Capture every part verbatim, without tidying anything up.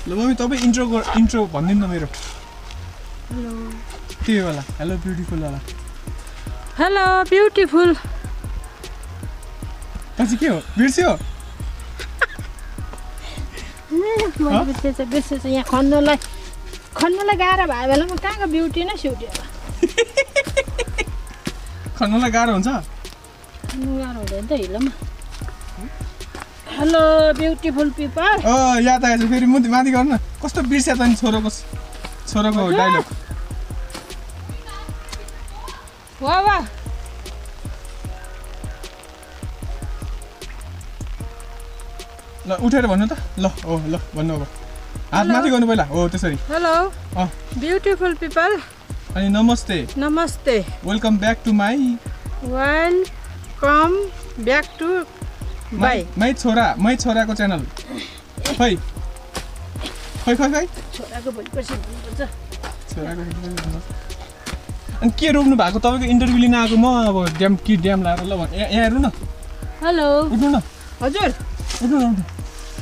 ल मम्मी तपाईँ intro intro भनिदिनु न मेरो हेलो त्यही होला हेलो ब्युटिफुल होला हेलो ब्युटिफुल पछि के हो बिर्स्यो मैले बिर्सेछ बिर्सेछ यहाँ खन्नलाई खन्नलाई गाह्रो भयो बेला म कहाँको ब्युटी नै स्युटी होला खन्नलाई गाह्रो हुन्छ खन्नु गाह्रो हुँदैन त हिलोमा हेलो ब्युटिफुल पिपल अ याद आएछ फेरि मुदी माथि गर्नु न कस्तो बिर्स्या त नि छोरोको छोरोको डायलग वा वा ल उठेर भन्नु त ल ओ ल भन्नु अब हात माथि गर्नु पहिला हो त्यसरी हेलो अ ब्युटिफुल पिपल अनि नमस्ते नमस्ते welcome back to my welcome back to bye मै छोरा मै छोराको च्यानल खै खै खै खै छोराको भोलिपर्सि भन्नुपर्छ छोराको अनि के रोक्नु भएको तपाईँको इन्टरभ्यू लिन आएको म अब ड्याम कि ड्याम लाएर ल यहाँ हेर्नु न हेलो उठ्नु न हजुर उठ्नु न उठ्नु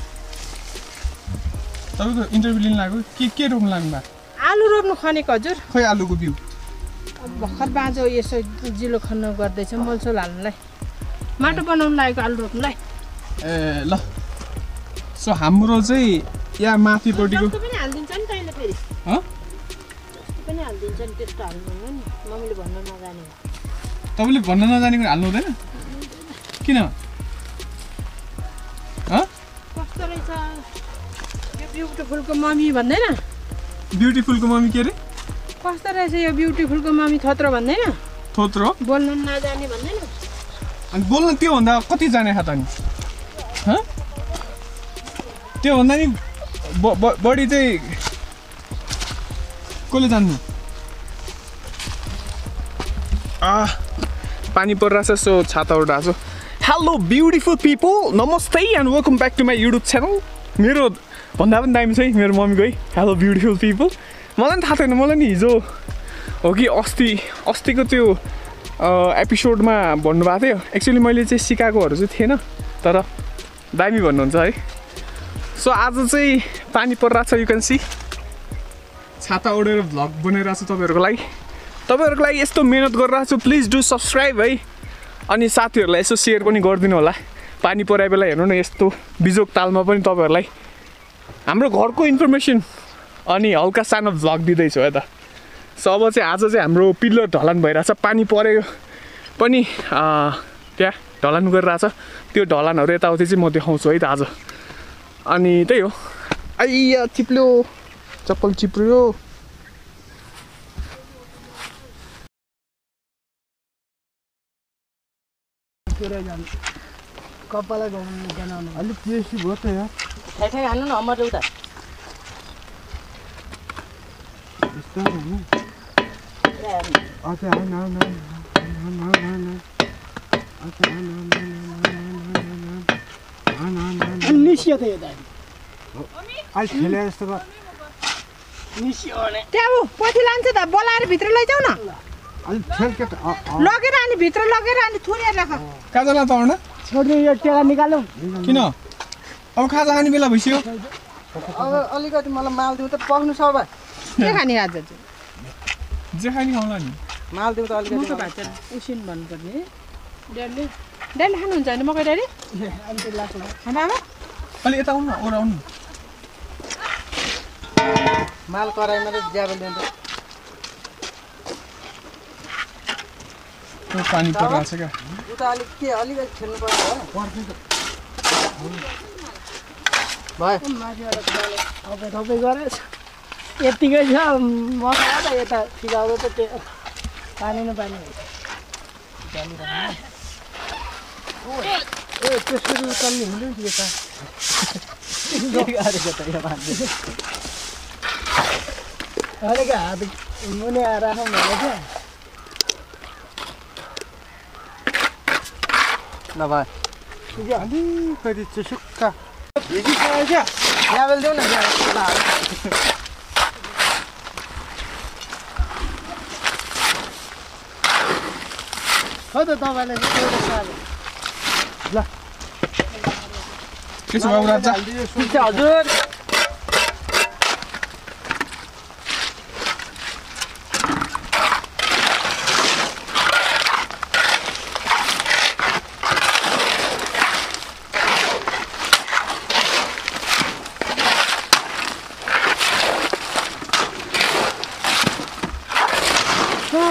तपाईँको इन्टरभ्यू लिन लागेको के के रोप्नु लाग्नु भएको आलु रोप्नु खनेको हजुर खै आलुको बिउ अब भर्खर बाँझो यसो जिलो खन्न गर्दैछ मलसोल हाल्नुलाई माटो बनाउनु लागेको आलु रोप्नुलाई ए ल सो हाम्रो चाहिँ यहाँ माथिपट्टिको जस्तो पनि हालिदिन्छ नि तैँले फेरि हँ जस्तो पनि हालिदिन्छ नि त्यस्तो हाल्नु नि मम्मीले भन्न नजाने तपाईँले भन्न नजानेको हाल्नु हुँदैन किन हँ कस्तो रहेछ यो ब्युटिफुलको मम्मी भन्दैन ब्युटिफुलको मम्मी के अरे कस्तो रहेछ यो ब्युटिफुलको मम्मी थत्रो भन्दैन थोत्रो बोल्नु नजाने भन्दैन अनि बोल्न त्योभन्दा कति जाने खा त नि हँ त्योभन्दा नि बढी चाहिँ कसले जान्नु आ पानी परिरहेछ सो छाता उडाएको हेलो ब्युटिफुल पिपल नमस्ते and welcome back to my YouTube channel मेरो भन्दा पनि दामी छ है मेरो मम्मीको है हेलो ब्युटिफुल पिपल मलाई पनि थाहा छैन मलाई नि हिजो हो कि अस्ति अस्तिको त्यो एपिसोडमा भन्नुभएको थियो एक्चुअली मैले चाहिँ सिकाएकोहरू चाहिँ थिएन तर दामी भन्नुहुन्छ है सो आज चाहिँ पानी परिरहेको छ यु क्यान सी छाता ओढेर भ्लग बनाइरहेको छु तपाईँहरूको लागि तपाईँहरूको लागि यस्तो मेहनत गरिरहेको छु प्लिज डु सब्सक्राइब है अनि साथीहरूलाई यसो सेयर पनि गरिदिनु होला पानी पराए बेला हेर्नु न यस्तो बिजोक तालमा पनि तपाईँहरूलाई हाम्रो घरको इन्फर्मेसन अनि हल्का सानो भ्लग दिँदैछु है त सो अब चाहिँ आज चाहिँ हाम्रो पिल्लर ढलान भइरहेछ पानी परेको पनि त्यहाँ ढलान गरिरहेछ त्यो ढलानहरू यताउति चाहिँ म देखाउँछु है त आज अनि त्यही हो आइया चिप्ल्यो चप्पल चिप्ल्यो कपाल बनाउनु अलिक टेस्टी भयो त यार ठ्याइ ठ्याइ हान्नु न अमर उता यस्तो हैन अच्छा हैन हैन निस्यो त यता अहिले खेले जस्तो भयो निस्यो भने त्यहाँ पछि लान्छ त बोलाएर भित्र लैजाऊ न अलि खेल के लगेर अनि भित्र लगेर अनि थुनेर राख खाजा ला त आउन छोड्नु यो टेला निकालौँ किन अब खाजा खाने बेला भइसक्यो अब अलिकति मलाई माल दिउँ त पक्नु छ बा के खाने आज चाहिँ जे खाने खाउँला नि माल दिउँ त अलिकति मकै भात उसिन भन्नुपर्ने ड्याडीले ड्याडीले खानुहुन्छ भने मकै ड्याडी अन्त लाग्छ खाना आमा अलि यता आउनु न ओर आउनु माल कराइमा त ज्याबल दिउँ त त्यो पानी परिरहेको छ क्या उता अलिक के अलिकति खेल्नु पर्छ भयो थपै थपै गरेछ यतिकै छ मकै त यता फिगाउँदो त त्यो पानी न पानी ए त्यसरी चल्ने हुँदैन कि यता गरेको त यो भान्दै अलिक हात मुनि राखौँ भनेको ल भयो थियो अलिकति चाहिँ सुक्खा भिजिसक्यो क्या ज्याबल दिउँ न हो त तपाईँलाई ल के छ बाबु राजा हजुर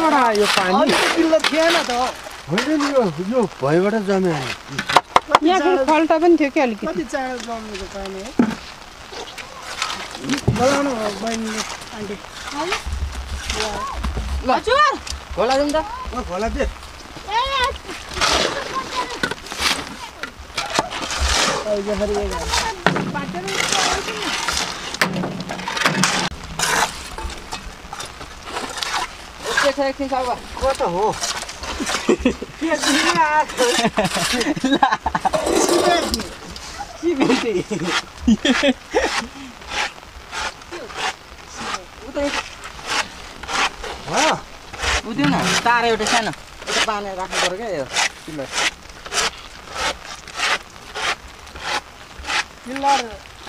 कहाँबाट आयो पानी अलिक बिल्लो थिएन त होइन नि यो यो भइबाट जम्यो यहाँ फेरि फल्टा पनि थियो कि अलिकति कति चाँडो जमेको पानी है बोलाउनु हो बहिनीले आन्टी हजुर खोला जाउँ त खोला दे कता हो उद्यो न तार एउटा सानो यता बाँधेर राख्नु पर्यो क्या यो पिल्लर पिल्लर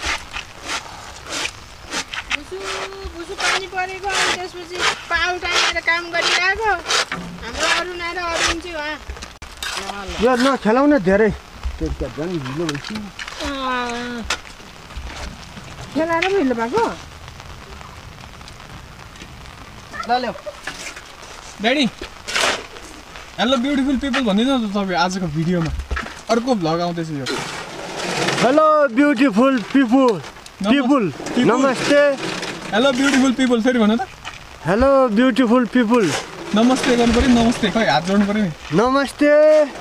बुसु बुसु पानी परेको अनि त्यसपछि पाउ टाइमेर काम गरिरहेको हाम्रो अरुण आएर अरुण चाहिँ उहाँ यो नखेलाउ न धेरै त्यो झन् ढिलो भइसक्यो खेलाएर पो हिलो भएको ल ल्याऊ ड्याडी हेलो ब्युटिफुल पिपल भनिदिनु न त तपाईँ आजको भिडियोमा अर्को भ्लग आउँदैछ यो हेलो ब्युटिफुल पिपुल पिपुल नमस्ते हेलो ब्युटिफुल पिपल फेरि भन्नु त हेलो ब्युटिफुल पिपुल नमस्ते गर्नु पऱ्यो नमस्ते खै हात जोड्नु पऱ्यो नि नमस्ते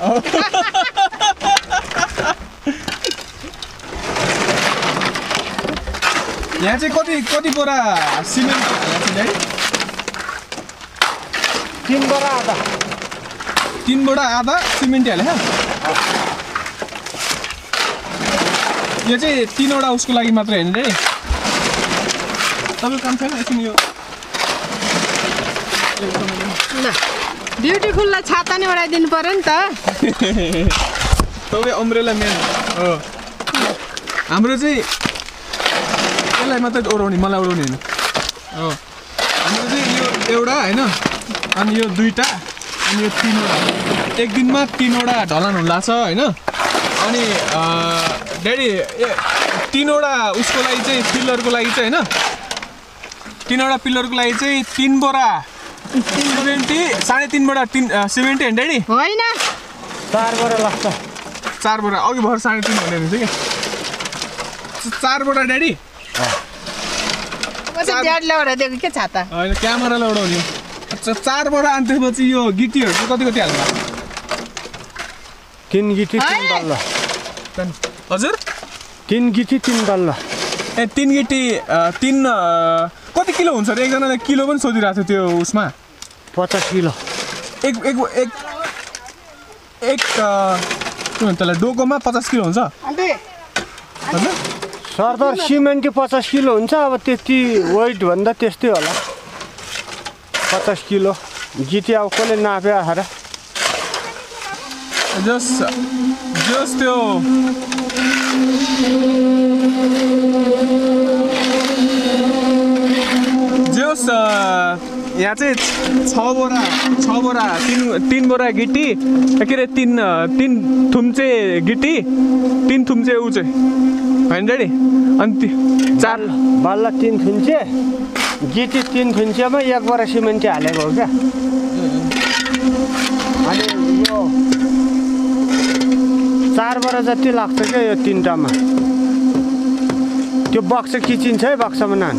यहाँ चाहिँ कति कति बोरा सिमेन्ट हालेको छ ड्याडी तिन बोरा आधा तिन बोरा आधा सिमेन्ट हाले यो चाहिँ तिनवटा उसको लागि मात्र होइन ड्याडी तपाईँको काम छैन एकछिन यो ल ब्युटिफुललाई छाता नि ओढाइदिनु पर्यो नि त तपाईँ अम्ब्रेला म्यान हो हाम्रो चाहिँ यसलाई मात्रै ओढाउने मलाई ओढाउने होइन हो हाम्रो चाहिँ यो एउटा होइन अनि यो दुईवटा अनि यो तिनवटा एक दिनमा तिनवटा ढलान हुन लाग्छ होइन अनि ड्याडी ए तिनवटा उसको लागि चाहिँ पिल्लरको लागि चाहिँ होइन तिनवटा पिल्लरको लागि चाहिँ तिन बोरा सिमेन्टी साढे तिन बोरा तिन सिमेन्टी होइन ड्याडी होइन चार बोरा लाग्छ चार बोरा अघि भएर साढे तिन भनेर हुन्छ क्या चार बोरा ड्याडी ड्याडीलाई ओढाइदिएको के छाता होइन क्यामेरालाई उडाउने अच्छा चार बोरा अनि त्यसपछि यो गिटीहरू चाहिँ कति कति हाल्नु तिन गिटी तिन बल्ल हजुर तिन गिटी तिन बल्ल ए तिन गिटी तिन कति किलो हुन्छ अरे एकजनाले किलो पनि सोधिरहेको थियो त्यो उसमा पचास किलो एक एक एक एक के भन्छ त्यसलाई डोकोमा पचास किलो हुन्छ हजुर सरदर सिमेन्टी पचास किलो हुन्छ अब त्यति वेट भन्दा त्यस्तै होला पचास किलो गिटी अब कसले नाप्यो आएर जस जस त्यो जस यहाँ चाहिँ छ बोरा छ बोरा तिन तिन बोरा गिटी के अरे तिन तिन थुम्चे गिटी तिन थुम्चे ऊ चाहिँ होइन ड्याडी अनि चार बल्ल तिन थुन्चे गिटी तिन थुन्चेमा एक बोरा सिमेन्टी हालेको हो क्या अनि यो चार बोरा जति लाग्छ क्या यो तिनवटामा त्यो बक्सा किचिन्छ है बक्सामा नान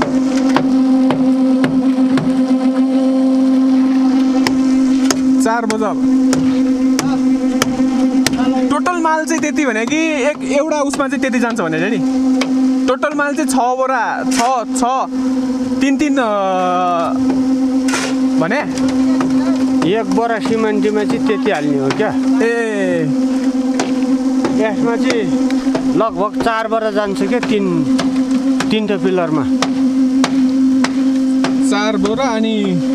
चार बजा टोटल माल चाहिँ त्यति भने कि एक एउटा उसमा चाहिँ त्यति जान्छ भने नि टोटल माल चाहिँ छ बोरा छ छ तिन तिन भने एक बोरा सिमेन्टीमा चाहिँ त्यति हाल्ने हो क्या ए यसमा चाहिँ लगभग चार बोरा जान्छ क्या तिन तिनवटा पिलरमा चार बोरा अनि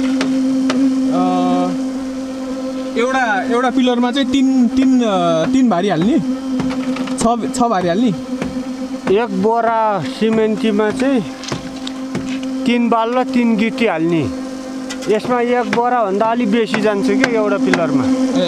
एउटा एउटा पिलरमा चाहिँ तिन तिन तिन भारी हाल्ने छ छ भारी हाल्ने एक बोरा सिमेन्टीमा चाहिँ तिन बाल र तिन गिटी हाल्ने यसमा एक बोराभन्दा अलिक बेसी जान्छ क्या एउटा पिलरमा ए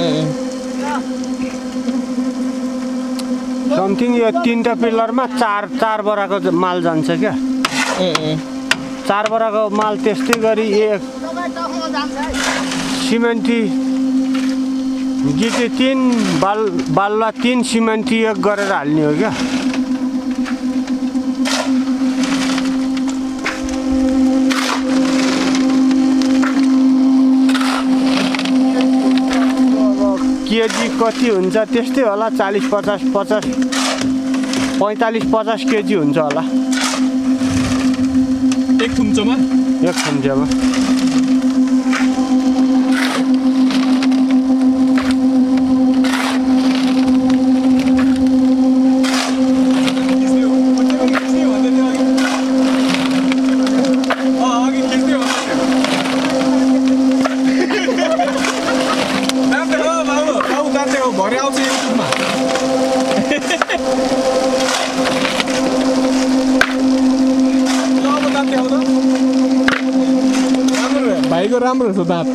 समथिङ यो तिनवटा पिलरमा चार चार बोराको माल जान्छ क्या ए ए चार बोराको माल त्यस्तै गरी एक सिमेन्टी गिटी तीन बाल बालुवा तीन सिमेन्टी एक गरेर हाल्ने हो क्या। केजी कति हुन्छ त्यस्तै होला, चालिस पचास पचास पैँतालिस पचास केजी हुन्छ होला एक थुम्चोमा एक थुम्चोमा। भरे आउँछ युट्युबमा। भाइको राम्रो छ दाँत।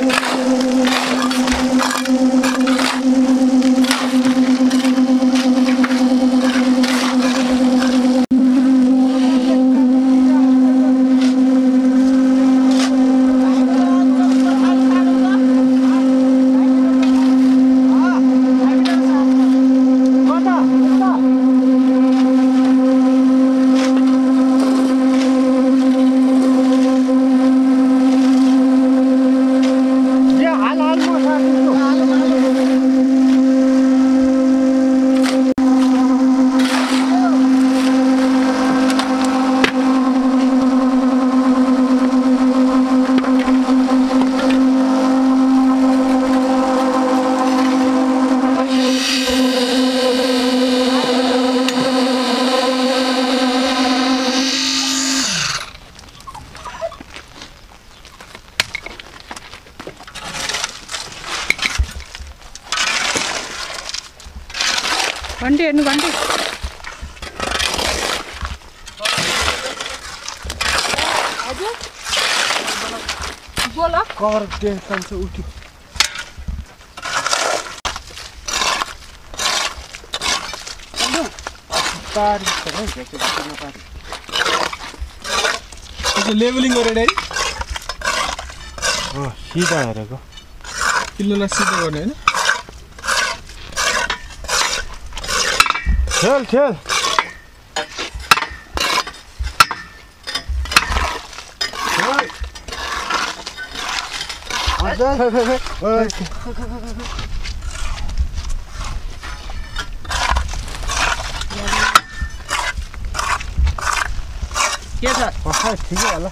घन्टी हेर्नु घन्टी हजुर बोल कभर देखाउँछ उठ्यो। लेबलिङ गरेर है सिधा हेरेको पिल्लोलाई सिधा गर्ने होइन। खेल खेल के छ ठिकै होला।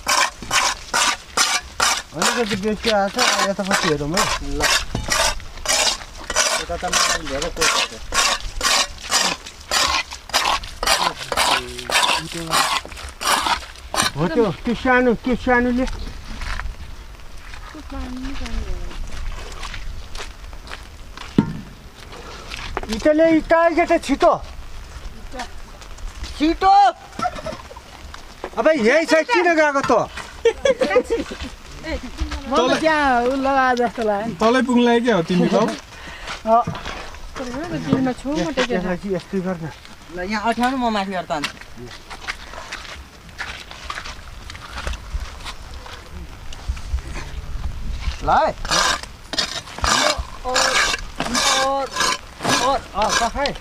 अलिकति बेसी आएको छ यतापट्टि हेरौँ है। ल यता त मलाई धेरै कोही हो त्यो त्यो सानो त्यो सानोले इटले इटा आइकेटा छिटो छिटो। अब यही छ किन गएको त? मलाई त्यहाँ उ लगाए जस्तो लाग्यो। तलै पुग्ला क्या हो तिमी त? यस्तै गर्न ल यहाँ अठाउनु म माथि गर्दा अन्त ल है खाए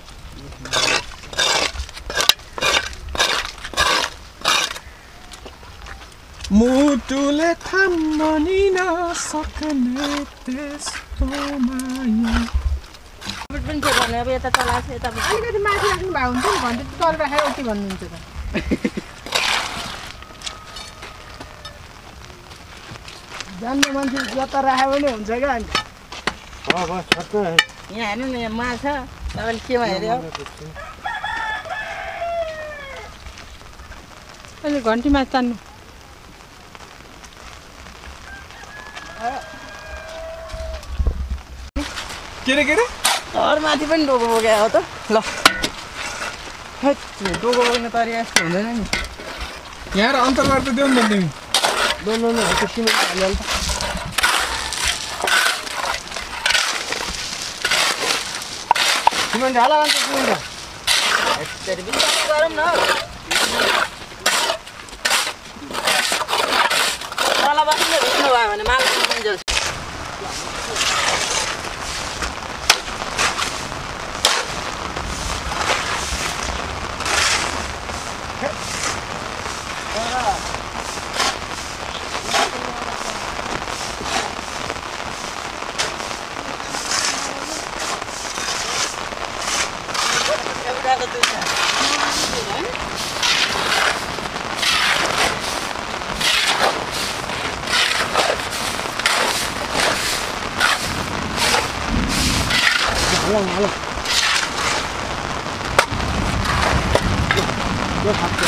मुटुले थाम्नी नसक्ने त्यस्तो माया। पनि के गर्ने अब यता तल छ यता अलिकति माथि राख्नु भएको हुन्छ नि घन्टी तल राखेर उति भन्नुहुन्छ त जान्ने मान्छे जता राख्यो भने हुन्छ क्या अन्त। यहाँ हेर्नु न यहाँ माल छ तपाईँले केमा हेऱ्यो अहिले घन्टीमा तान्नु के रे के रे घर माथि पनि डोको बोके हो त। ल डोको बोक्ने तरिका यस्तो हुँदैन नि। यहाँ र अन्तर गर्दै देऊ नि त तिमी। दोनो न त्यो सिमेन्ट हाल्नु त सिमेन्ट हाल अन्त सिमेन्ट यसरी बिस्तारै गरौँ न। तल बस्नु भेट्नु भयो भने माल हालौँ हालौँ यो खाप्छ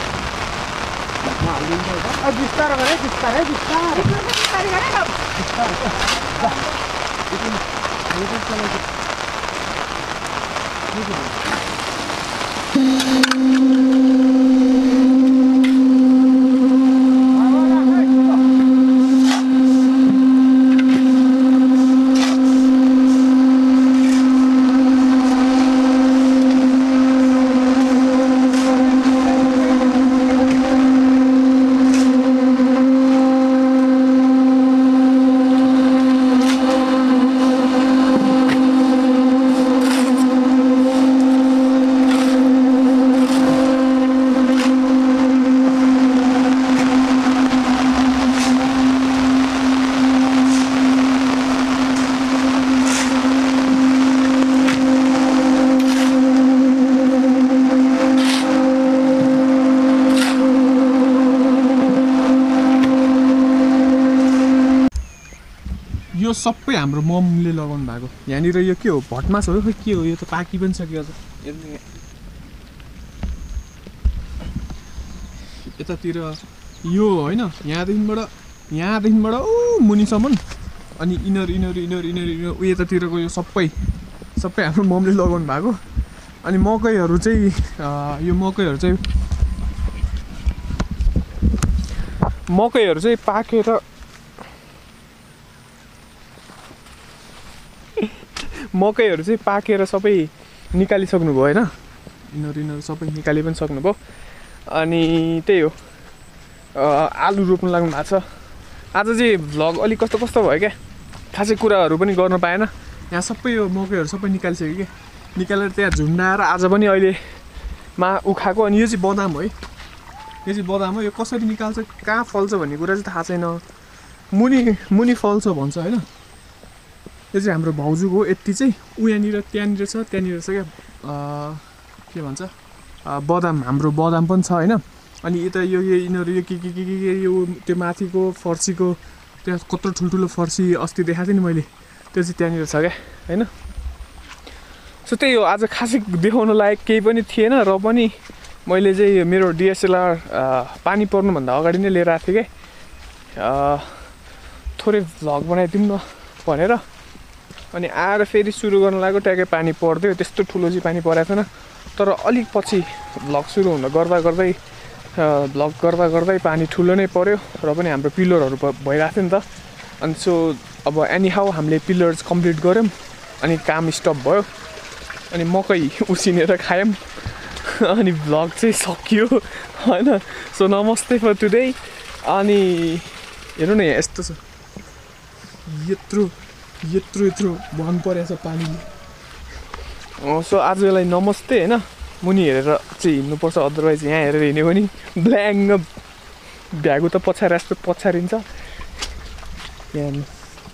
बिस्तारो गरे बिस्तारै बिस्तारै बिस्तारै गरे न यो सबै हाम्रो ममले लगाउनु भएको यहाँनिर यो के हो भटमास हो के हो यो त पाकी पनि सक्यो अझ यतातिर यो होइन यहाँदेखिबाट यहाँदेखिबाट ऊ मुनिसम्म अनि inner inner inner inner inner ऊ यतातिरको यो सबै सबै हाम्रो ममले लगाउनु भएको अनि मकैहरू चाहिँ यो मकैहरू चाहिँ मकैहरू चाहिँ पाकेर मकैहरू चाहिँ पाकेर सबै निकालिसक्नुभयो होइन यिनीहरू यिनीहरू सबै निकालि पनि सक्नुभयो अनि त्यही हो आलु रोप्नु लाग्नु भएको छ आज चाहिँ भ्लग अलिक कस्तो कस्तो भयो क्या खासै कुराहरू पनि गर्न पाएन यहाँ सबै यो मकैहरू सबै निकालिसक्यो क्या निकालेर त्यहाँ झुन्डाएर आज पनि अहिले मा उखाएको अनि यो चाहिँ बदाम हो है यो चाहिँ बदाम हो यो कसरी निकाल्छ कहाँ फल्छ भन्ने कुरा चाहिँ थाहा छैन मुनि मुनि फल्छ भन्छ होइन यो चाहिँ हाम्रो भाउजूको हो यति चाहिँ ऊ यहाँनिर त्यहाँनिर छ त्यहाँनिर छ क्या के भन्छ बदाम हाम्रो बदाम पनि छ होइन अनि यता यो यिनीहरू यो के के के के यो त्यो माथिको फर्सीको त्यहाँ कत्रो ठुल्ठुलो फर्सी अस्ति देखाएको थिएँ नि मैले त्यो चाहिँ त्यहाँनिर छ क्या होइन सो त्यही हो आज खासै देखाउन लायक केही पनि थिएन र पनि मैले चाहिँ मेरो डिएसएलआर पानी पर्नुभन्दा अगाडि नै लिएर आएको थिएँ क्या थोरै भ्लग बनाइदिउँ न भनेर अनि आएर फेरि सुरु गर्न लाग्यो ट्याक्कै पानी पर्दै त्यस्तो ठुलो चाहिँ पानी परेको थिएन तर अलिक पछि भ्लग सुरु हुँदा गर्दा गर्दै भ्लग गर्दा गर्दै पानी ठुलो नै पर्यो र पनि हाम्रो पिलरहरू भइरहेको थियो नि त अनि सो अब एनी हाउ हामीले पिलर्स कम्प्लिट गऱ्यौँ अनि काम स्टप भयो अनि मकै उसिनेर खायौँ अनि भ्लग चाहिँ सकियो होइन सो नमस्ते फर टुडे अनि हेर्नु न यहाँ यस्तो छ यत्रो यत्रो यत्रो भन परेको छ पानीले सो आजलाई नमस्ते होइन मुनि हेरेर चाहिँ हिँड्नुपर्छ अदरवाइज यहाँ हेरेर हिँड्यो भने ब्ल्याङ्ग भ्यागु त पछाडि जस्तो पछारिन्छ यहाँ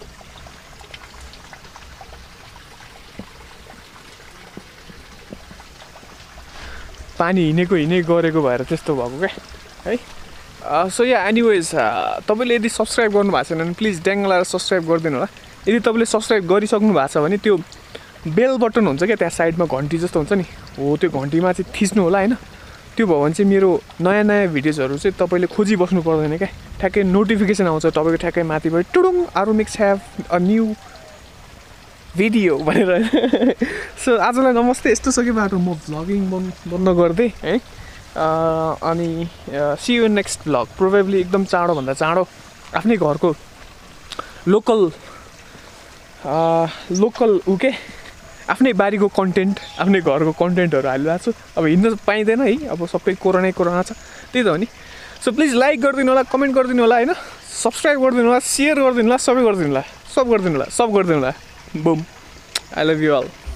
पानी हिँडेको हिँडे गरेको भएर त्यस्तो भएको क्या है सो या एनिवेज तपाईँले यदि सब्सक्राइब गर्नु भएको छैन भने प्लिज ड्याङ लगाएर सब्सक्राइब गरिदिनु होला यदि तपाईँले सब्सक्राइब गरिसक्नु भएको छ भने त्यो बेल बटन हुन्छ क्या त्यहाँ साइडमा घन्टी जस्तो हुन्छ नि हो त्यो घन्टीमा चाहिँ थिच्नु होला होइन त्यो भयो भने चाहिँ मेरो नयाँ नयाँ भिडियोजहरू चाहिँ तपाईँले खोजिबस्नु पर्दैन क्या ठ्याक्कै नोटिफिकेसन आउँछ तपाईँको ठ्याक्कै माथिबाट टुडुङ आरु mix have a new video भनेर सो आजलाई नमस्ते यस्तो छ कि बाटो म भ्लगिङ बन्द बन्द गरिदिएँ है अनि see you next vlog probably एकदम चाँडोभन्दा चाँडो आफ्नै घरको लोकल लोकल ऊ के आफ्नै बारीको कन्टेन्ट आफ्नै घरको कन्टेन्टहरू हालिरहेको छु अब हिँड्न पाइँदैन है अब सबै कोरोनै कोरोना छ त्यही त हो नि सो प्लिज लाइक गरिदिनु होला कमेन्ट गरिदिनु होला होइन सब्सक्राइब गरिदिनु होला सेयर गरिदिनु होला सबै गरिदिनु होला सब गरिदिनु होला सब गरिदिनु होला बुम आई लभ यु अल